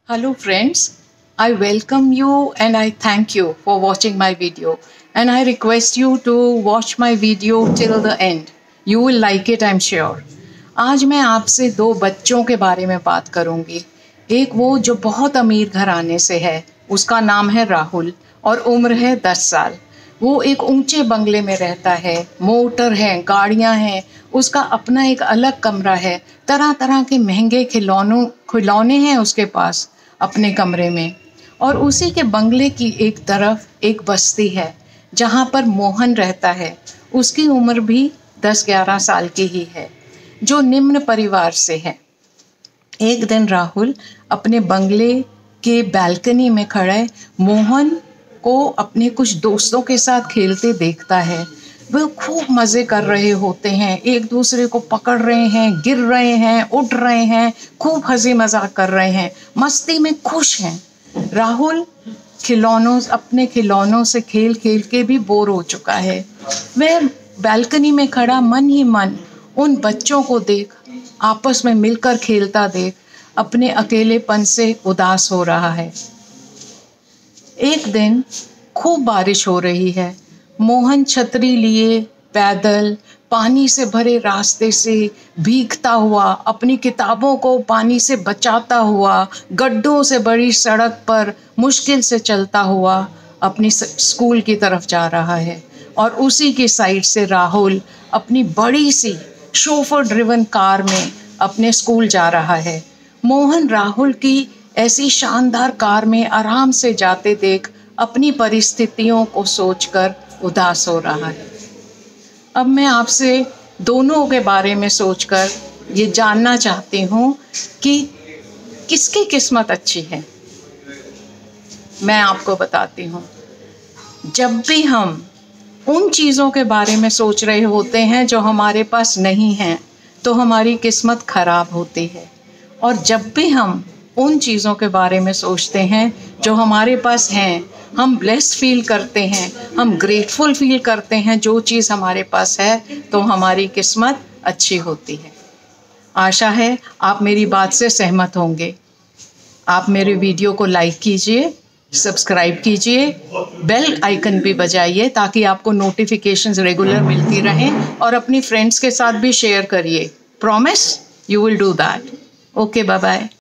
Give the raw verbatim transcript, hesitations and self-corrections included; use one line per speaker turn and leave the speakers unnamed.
Hello friends, I welcome you and I thank you for watching my video and I request you to watch my video till the end. You will like it, I'm sure. आज मैं आपसे दो बच्चों के बारे में बात करूंगी। एक वो जो बहुत अमीर घराने से है, उसका नाम है राहुल और उम्र है दस साल। वो एक ऊंचे बंगले में रहता है, मोटर है, गाड़ियां हैं, उसका अपना एक अलग कमरा है, तरह तरह के महंगे खिलौनों खिलौने हैं उसके पास अपने कमरे में। और उसी के बंगले की एक तरफ एक बस्ती है जहाँ पर मोहन रहता है। उसकी उम्र भी दस ग्यारह साल की ही है, जो निम्न परिवार से है। एक दिन राहुल अपने बंगले के बालकनी में खड़े मोहन को अपने कुछ दोस्तों के साथ खेलते देखता है। वे खूब मज़े कर रहे होते हैं, एक दूसरे को पकड़ रहे हैं, गिर रहे हैं, उठ रहे हैं, खूब हंसी मजाक कर रहे हैं, मस्ती में खुश हैं। राहुल खिलौनों अपने खिलौनों से खेल खेल के भी बोर हो चुका है। वह बालकनी में खड़ा मन ही मन उन बच्चों को देख, आपस में मिलकर खेलता देख अपने अकेलेपन से उदास हो रहा है। एक दिन खूब बारिश हो रही है। मोहन छतरी लिए पैदल पानी से भरे रास्ते से भीगता हुआ, अपनी किताबों को पानी से बचाता हुआ, गड्ढों से बड़ी सड़क पर मुश्किल से चलता हुआ अपनी स्कूल की तरफ जा रहा है। और उसी की साइड से राहुल अपनी बड़ी सी शोफर ड्रिवन कार में अपने स्कूल जा रहा है। मोहन राहुल की ऐसी शानदार कार में आराम से जाते देख अपनी परिस्थितियों को सोचकर उदास हो रहा है। अब मैं आपसे दोनों के बारे में सोचकर ये जानना चाहती हूँ कि किसकी किस्मत अच्छी है। मैं आपको बताती हूँ, जब भी हम उन चीज़ों के बारे में सोच रहे होते हैं जो हमारे पास नहीं हैं, तो हमारी किस्मत खराब होती है। और जब भी हम उन चीज़ों के बारे में सोचते हैं जो हमारे पास हैं, हम ब्लेस्ड फील करते हैं, हम ग्रेटफुल फील करते हैं जो चीज़ हमारे पास है, तो हमारी किस्मत अच्छी होती है। आशा है आप मेरी बात से सहमत होंगे। आप मेरे वीडियो को लाइक कीजिए, सब्सक्राइब कीजिए, बेल आइकन भी बजाइए ताकि आपको नोटिफिकेशंस रेगुलर मिलती रहें, और अपनी फ्रेंड्स के साथ भी शेयर करिए। Promise you will do that. Okay, bye bye.